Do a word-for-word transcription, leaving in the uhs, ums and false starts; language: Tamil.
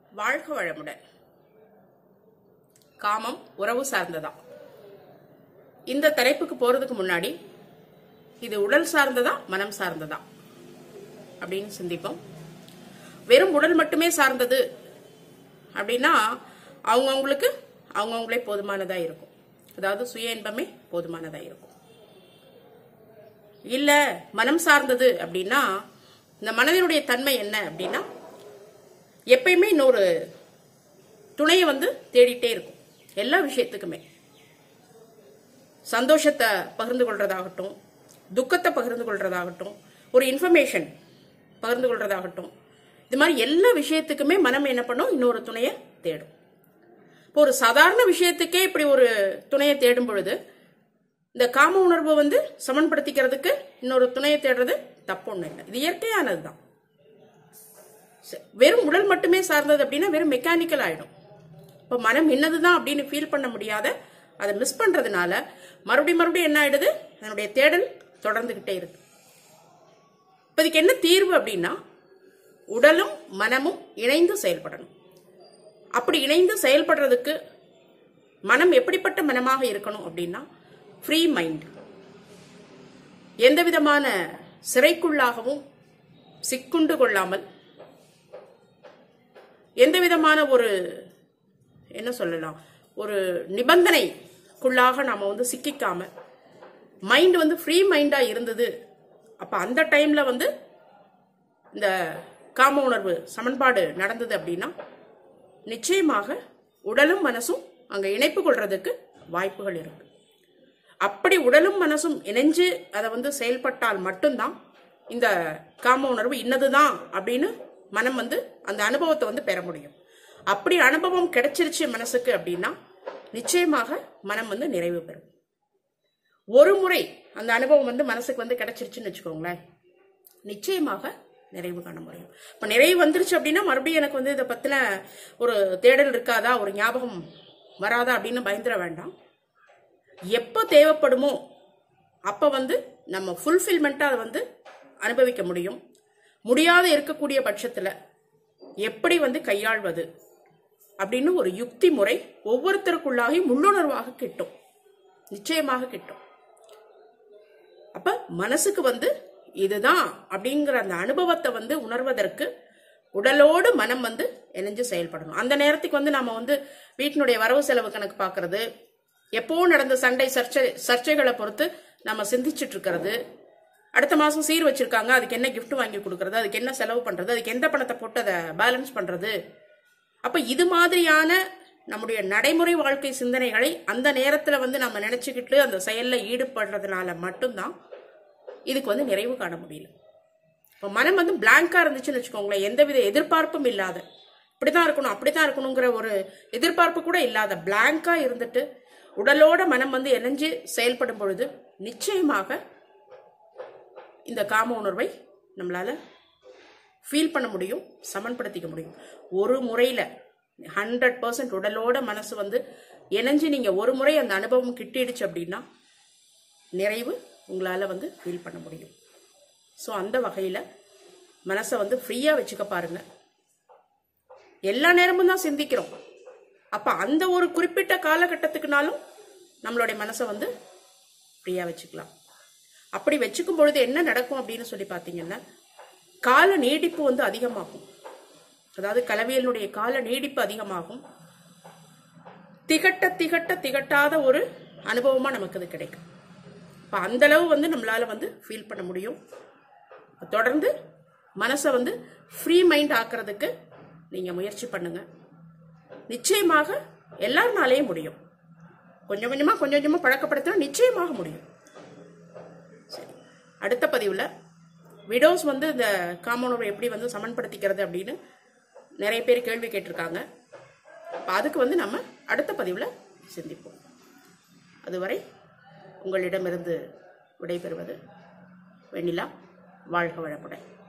வாழ்க வளமுடன். காமம் உறவு சார்ந்ததா? இந்த தலைப்புக்கு போறதுக்கு முன்னாடி இது உடல் சார்ந்ததா மனம் சார்ந்ததா அப்படின்னு சிந்திப்போம். வெறும் உடல் மட்டுமே சார்ந்தது அப்படின்னா அவங்கவுங்களுக்கு அவங்கவுங்களே போதுமானதா இருக்கும். அதாவது சுய இன்பமே போதுமானதா இருக்கும். இல்ல மனம் சார்ந்தது அப்படின்னா இந்த மனதினுடைய தன்மை என்ன அப்படின்னா எப்பயுமே இன்னொரு துணையை வந்து தேடிட்டே இருக்கும். எல்லா விஷயத்துக்குமே சந்தோஷத்தை பகிர்ந்து கொள்றதாகட்டும், துக்கத்தை பகிர்ந்து கொள்றதாகட்டும், ஒரு இன்ஃபர்மேஷன் பகிர்ந்து கொள்றதாகட்டும், இது மாதிரி எல்லா விஷயத்துக்குமே மனம் என்ன பண்ணும், இன்னொரு துணையை தேடும். இப்போ ஒரு சாதாரண விஷயத்துக்கே இப்படி ஒரு துணையை தேடும் பொழுது இந்த காம உணர்வு வந்து சமன்படுத்திக்கிறதுக்கு இன்னொரு துணையை தேடுறது தப்பு ஒண்ணு இல்லை. இது இயற்கையானதுதான். வெறும் உடல் மட்டுமே சார்ந்தது அப்படின்னா வெறும் மெக்கானிக்கல் ஆயிடும். இப்போ மனம் என்னதுதான் அப்படின்னு ஃபீல் பண்ண முடியாத அதை மிஸ் பண்றதுனால மறுபடியும் மறுபடியும் என்ன ஆயிடுது, அதனுடைய தேடல் தொடர்ந்துகிட்டே இருக்கு. இப்போ இதுக்கு என்ன தீர்வு அப்படின்னா உடலும் மனமும் இணைந்து செயல்படணும். அப்படி இணைந்து செயல்படுறதுக்கு மனம் எப்படிப்பட்ட மனமாக இருக்கணும் அப்படின்னா ஃப்ரீ மைண்ட், எந்த விதமான சிறைக்குள்ளாகவும் சிக்குண்டு கொள்ளாமல், எந்த விதமான ஒரு என்ன சொல்லலாம் ஒரு நிபந்தனைக்குள்ளாக நாம வந்து சிக்கிக்காம மைண்ட் வந்து ஃப்ரீ மைண்டா இருந்தது. அப்ப அந்த டைம்ல வந்து இந்த காம உணர்வு சமன்பாடு நடந்தது அப்படின்னா நிச்சயமாக உடலும் மனசும் அங்க இணைப்பு கொள்றதுக்கு வாய்ப்புகள் இருக்கு. அப்படி உடலும் மனசும் இணைஞ்சு அதை வந்து செயல்பட்டால் மட்டும்தான் இந்த காம உணர்வு இன்னதுதான் அப்படின்னு மனம் வந்து அந்த அனுபவத்தை வந்து பெற முடியும். அப்படி அனுபவம் கிடைச்சிருச்சு மனசுக்கு அப்படின்னா நிச்சயமாக மனம் வந்து நிறைவு பெறும். ஒரு முறை அந்த அனுபவம் வந்து மனசுக்கு வந்து கிடைச்சிருச்சுன்னு வச்சுக்கோங்களேன், நிச்சயமாக நிறைவு காண முடியும். இப்ப நிறைவு வந்துருச்சு அப்படின்னா மறுபடியும் எனக்கு வந்து இதை பத்தின ஒரு தேடல் இருக்காதா, ஒரு ஞாபகம் வராதா அப்படின்னு பயந்துட வேண்டாம். எப்போ தேவைப்படுமோ அப்ப வந்து நம்ம ஃபுல்ஃபில்மெண்டா அதை வந்து அனுபவிக்க முடியும். முடியாத இருக்கக்கூடிய பட்சத்துல எப்படி வந்து கையாள்வது அப்படின்னு ஒரு யுக்தி முறை ஒவ்வொருத்தருக்குள்ளாக உள்ளுணர்வாக கிட்டும், நிச்சயமாக கிட்டும். அப்ப மனசுக்கு வந்து இதுதான் அப்படிங்கிற அந்த அனுபவத்தை வந்து உணர்வதற்கு உடலோடு மனம் வந்து இணைஞ்சு செயல்படணும். அந்த நேரத்துக்கு வந்து நம்ம வந்து வீட்டினுடைய வரவு செலவு கணக்கு பாக்குறது, எப்போ நடந்த சண்டை சர்ச்சை சர்ச்சைகளை பொறுத்து நம்ம சிந்திச்சுட்டு இருக்கிறது, அடுத்த மாசம் சீர் வச்சிருக்காங்க அதுக்கு என்ன கிஃப்ட் வாங்கி கொடுக்கறது, அதுக்கு என்ன செலவு பண்றது, அதுக்கு எந்த பணத்தை போட்டு அதை பேலன்ஸ் பண்றது. அப்ப இது மாதிரியான நம்முடைய நடைமுறை வாழ்க்கை சிந்தனைகளை அந்த நேரத்துல வந்து நம்ம நினைச்சுக்கிட்டு அந்த செயல்ல ஈடுபடுறதுனால மட்டும்தான் இதுக்கு வந்து நிறைவு காண முடியல. இப்போ மனம் வந்து பிளாங்கா இருந்துச்சுன்னு வச்சுக்கோங்களேன், எந்தவித எதிர்பார்ப்பும் இல்லாத, இப்படிதான் இருக்கணும் அப்படித்தான் இருக்கணுங்கிற ஒரு எதிர்பார்ப்பு கூட இல்லாத பிளாங்கா இருந்துட்டு உடலோட மனம் வந்து இணைஞ்சு செயல்படும் பொழுது நிச்சயமாக இந்த காம உணர்வை நம்மளால ஃபீல் பண்ண முடியும், சமன்படுத்திக்க முடியும். ஒரு முறையில ஹண்ட்ரட் பர்சன்ட் உடலோட மனசு வந்து இணைஞ்சு நீங்க ஒரு முறை அந்த அனுபவம் கிட்டிடுச்சு அப்படின்னா நிறைவு உங்களால வந்து ஃபீல் பண்ண முடியும். ஸோ அந்த வகையில மனசை வந்து ஃப்ரீயா வச்சுக்க பாருங்க. எல்லா நேரமும் தான் சிந்திக்கிறோம். அப்ப அந்த ஒரு குறிப்பிட்ட காலகட்டத்துக்குனாலும் நம்மளுடைய மனசை வந்து ஃப்ரீயா வச்சுக்கலாம். அப்படி வச்சுக்கும் பொழுது என்ன நடக்கும் அப்படின்னு சொல்லி பாத்தீங்கன்னா கால நீடிப்பு வந்து அதிகமாகும். அதாவது கலவியலுடைய கால நீடிப்பு அதிகமாகும். திகட்ட திகட்ட திகட்டாத ஒரு அனுபவமா நமக்கு அது கிடைக்கும். இப்ப அந்த அளவு வந்து நம்மளால வந்து ஃபீல் பண்ண முடியும். தொடர்ந்து மனசை வந்து ஃப்ரீ மைண்ட் ஆக்குறதுக்கு நீங்க முயற்சி பண்ணுங்க. நிச்சயமாக எல்லாருனாலேயும் முடியும். கொஞ்சம் கொஞ்சமா கொஞ்சம் கொஞ்சமா பழக்கப்படுத்தினா நிச்சயமாக முடியும். சரி, அடுத்த பதிவுல விடோஸ் வந்து இந்த காம உணர்வை எப்படி வந்து சமன்படுத்திக்கிறது அப்படின்னு நிறைய பேர் கேள்வி கேட்டிருக்காங்க. அதுக்கு வந்து நம்ம அடுத்த பதிவுல சிந்திப்போம். அதுவரை உங்களிடமிருந்து விடைபெறுவது வெண்ணிலா. வாழ்க வளமுடன்.